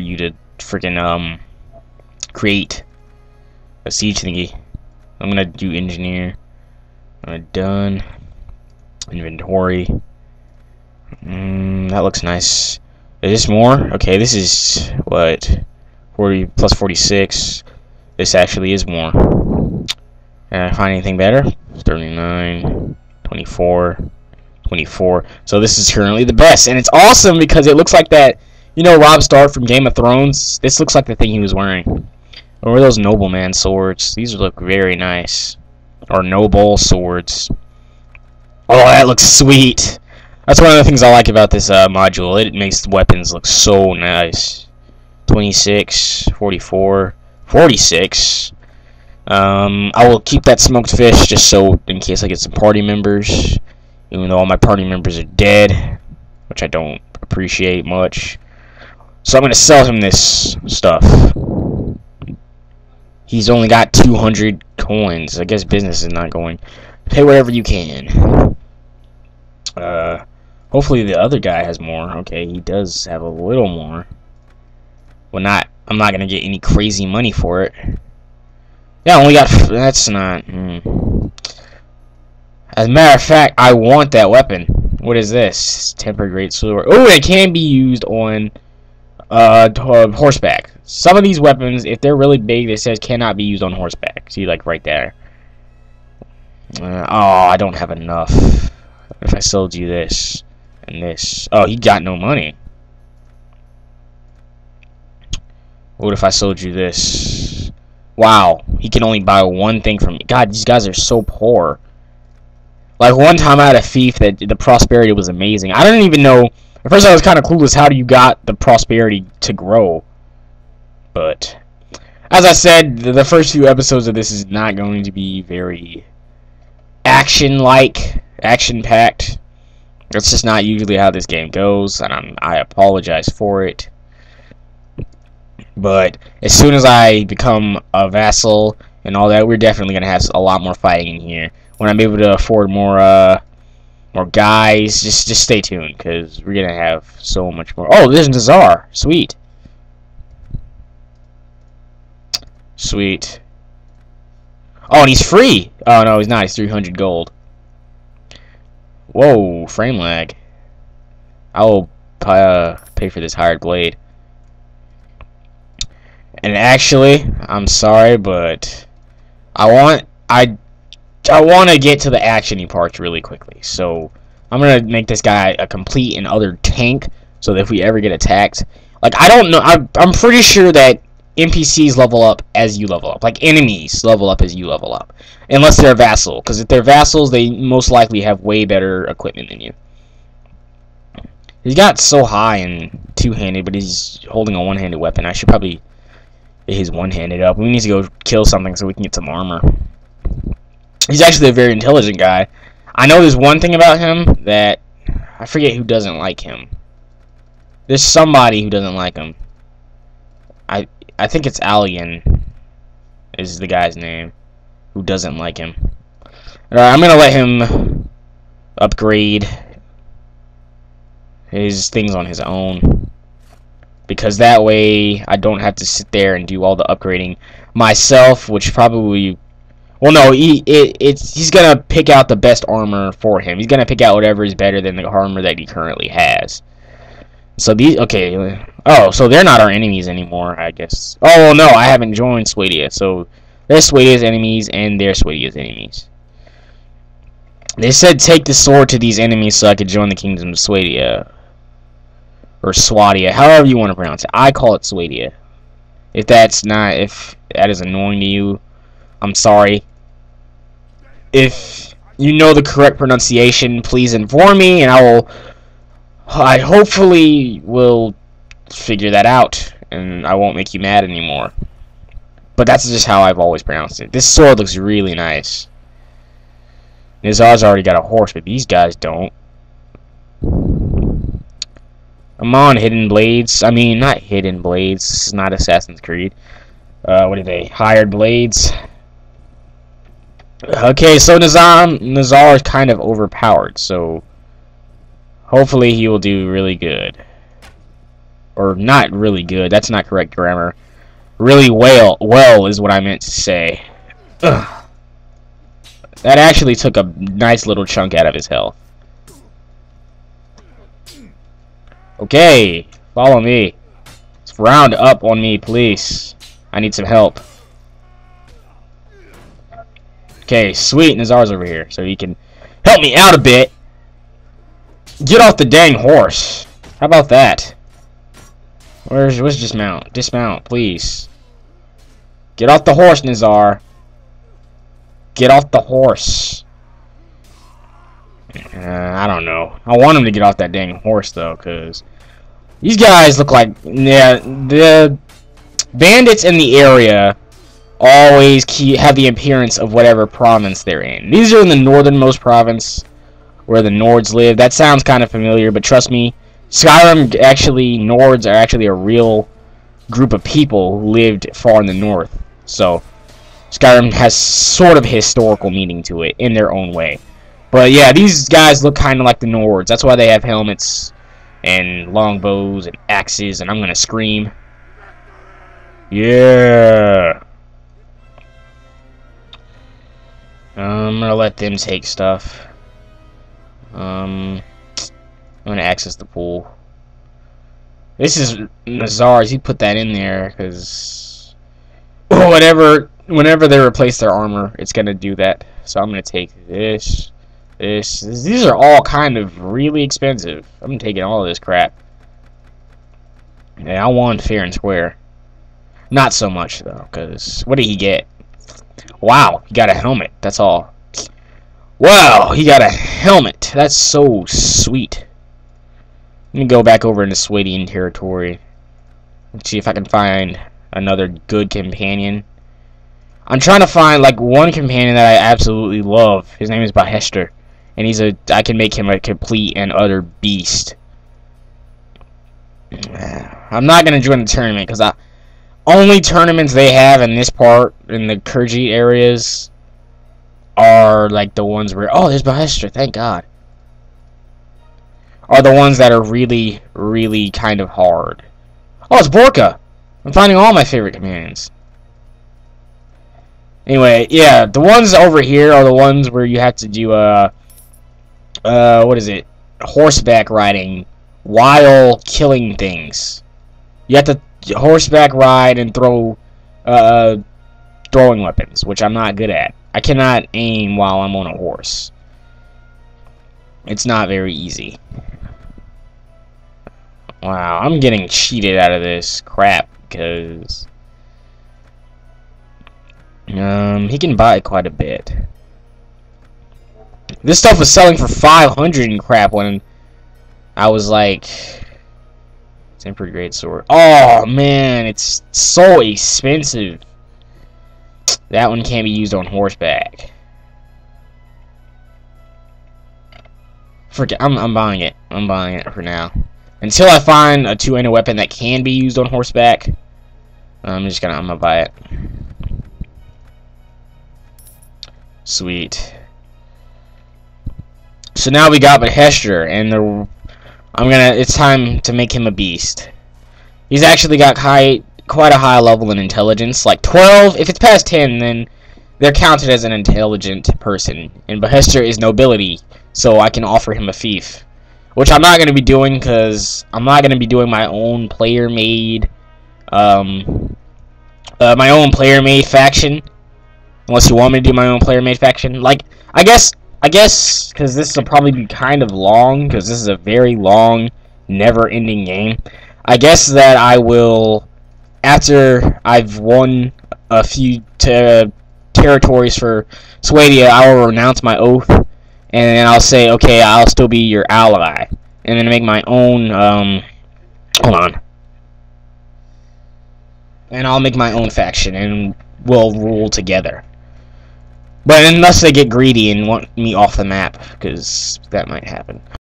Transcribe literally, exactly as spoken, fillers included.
you to freaking um create a siege thingy. I'm gonna do engineer. Uh, done. Inventory. Mm, that looks nice. Is this more? Okay, this is what forty plus forty-six. This actually is more. Can I find anything better? thirty-nine, twenty-four, twenty-four. So this is currently the best, and it's awesome because it looks like that. You know, Robb Stark from Game of Thrones. This looks like the thing he was wearing. Or those nobleman swords. These look very nice. Or noble swords. Oh, that looks sweet. That's one of the things I like about this uh, module. It makes the weapons look so nice. twenty-six, forty-four, forty-six. Um, I will keep that smoked fish just so in case I get some party members. Even though all my party members are dead. Which I don't appreciate much. So I'm going to sell him this stuff. He's only got two hundred coins. I guess business is not going. Pay whatever you can. Uh, hopefully the other guy has more. Okay, he does have a little more. Well, not. I'm not gonna get any crazy money for it. Yeah, I only got. That's not. Hmm. As a matter of fact, I want that weapon. What is this? Tempered great sword. Oh, it can be used on uh horseback. Some of these weapons, if they're really big, it says cannot be used on horseback. See, like right there. Uh, oh, I don't have enough. If I sold you this and this. Oh, he got no money. What if I sold you this? Wow, he can only buy one thing from me. God, these guys are so poor. Like, one time I had a thief that the prosperity was amazing. I didn't even know. At first I was kind of clueless how do you got the prosperity to grow. But, as I said, the first few episodes of this is not going to be very action-like, action-packed. That's just not usually how this game goes, and I'm, I apologize for it. But as soon as I become a vassal and all that, we're definitely going to have a lot more fighting in here. When I'm able to afford more, uh, more guys, just just stay tuned, because we're going to have so much more. Oh, there's Nazar. Sweet. Sweet. Oh, and he's free. Oh, no, he's not. He's three hundred gold. Whoa, frame lag. I will uh, pay for this hired blade. And actually, I'm sorry, but I want I I want to get to the actiony parts really quickly. So I'm gonna make this guy a complete and utter tank, so that if we ever get attacked, like I don't know, I'm I'm pretty sure that N P Cs level up as you level up, like enemies level up as you level up, unless they're a vassal. Because if they're vassals, they most likely have way better equipment than you. He's got so high and two-handed, but he's holding a one-handed weapon. I should probably get his one-handed up. We need to go kill something so we can get some armor. He's actually a very intelligent guy. I know there's one thing about him that I forget who doesn't like him. There's somebody who doesn't like him. I I think it's Allian is the guy's name who doesn't like him. Alright, I'm gonna let him upgrade his things on his own, because that way I don't have to sit there and do all the upgrading myself, which probably, well, no, he it, it's he's gonna pick out the best armor for him. He's gonna pick out whatever is better than the armor that he currently has. So these, okay, oh, so they're not our enemies anymore, I guess. Oh, no, I haven't joined Swadia, so they're Swadia's enemies and they're Swadia's enemies. They said take the sword to these enemies so I could join the kingdom of Swadia. Or Swadia, however you want to pronounce it. I call it Swadia. If that's not, if that is annoying to you, I'm sorry. If you know the correct pronunciation, please inform me, and I will, I hopefully will figure that out, and I won't make you mad anymore. But that's just how I've always pronounced it. This sword looks really nice. Nizar's already got a horse, but these guys don't. Come on, Hidden Blades. I mean, not Hidden Blades. This is not Assassin's Creed. Uh, what are they? Hired Blades. Okay, so Nizar, Nizar is kind of overpowered, so hopefully he will do really good. Or not really good. That's not correct grammar. Really well, well is what I meant to say. Ugh. That actually took a nice little chunk out of his health. Okay, follow me. Let's round up on me, please. I need some help. Okay, sweet. Nazar's over here, so he can help me out a bit. Get off the dang horse. How about that? Where's where's dismount? Dismount, please. Get off the horse, Nazar. Get off the horse. Uh, I don't know. I want him to get off that dang horse though, cause these guys look like, yeah, the bandits in the area always keep, have the appearance of whatever province they're in. These are in the northernmost province where the Nords live. That sounds kind of familiar, but trust me, Skyrim actually, Nords are actually a real group of people who lived far in the north. So Skyrim has sort of historical meaning to it in their own way. But yeah, these guys look kind of like the Nords. That's why they have helmets and longbows and axes, and I'm gonna scream. Yeah. I'm gonna let them take stuff. Um, I'm gonna access the pool. This is Nazar's. He put that in there because whatever, whenever they replace their armor, it's gonna do that. So I'm gonna take this, this. These are all kind of really expensive. I'm taking all of this crap. Yeah, I won fair and square. Not so much though, because what did he get? Wow, he got a helmet. That's all. Wow, he got a helmet. That's so sweet. Let me go back over into Swadian territory. Let's see if I can find another good companion. I'm trying to find like one companion that I absolutely love. His name is Bahester, and he's a. I can make him a complete and utter beast. I'm not gonna join the tournament because I. Only tournaments they have in this part, in the Khergit areas, are like the ones where, oh, there's Bahester, thank God. Are the ones that are really, really kind of hard. Oh, it's Borka! I'm finding all my favorite commands. Anyway, yeah, the ones over here are the ones where you have to do, uh, uh, what is it? Horseback riding while killing things. You have to horseback ride and throw uh, throwing weapons, which I'm not good at. I cannot aim while I'm on a horse. It's not very easy. Wow, I'm getting cheated out of this crap because um, he can buy quite a bit. This stuff was selling for five hundred and crap when I was like, tempered great sword. Oh man, it's so expensive. That one can't be used on horseback. Forget. I'm I'm buying it. I'm buying it for now. Until I find a two-handed weapon that can be used on horseback, I'm just gonna I'm gonna buy it. Sweet. So now we got Bahester, and the I'm gonna. It's time to make him a beast. He's actually got high, quite a high level in intelligence, like twelve. If it's past ten, then they're counted as an intelligent person. And Bahester is nobility, so I can offer him a fief, which I'm not gonna be doing because I'm not gonna be doing my own player-made, um, uh, my own player-made faction. Unless you want me to do my own player-made faction, like I guess. I guess, because this will probably be kind of long, because this is a very long, never-ending game, I guess that I will, after I've won a few ter territories for Swadia, I will renounce my oath, and then I'll say, okay, I'll still be your ally, and then make my own, um, hold on, and I'll make my own faction, and we'll rule together. But unless they get greedy and want me off the map, because that might happen.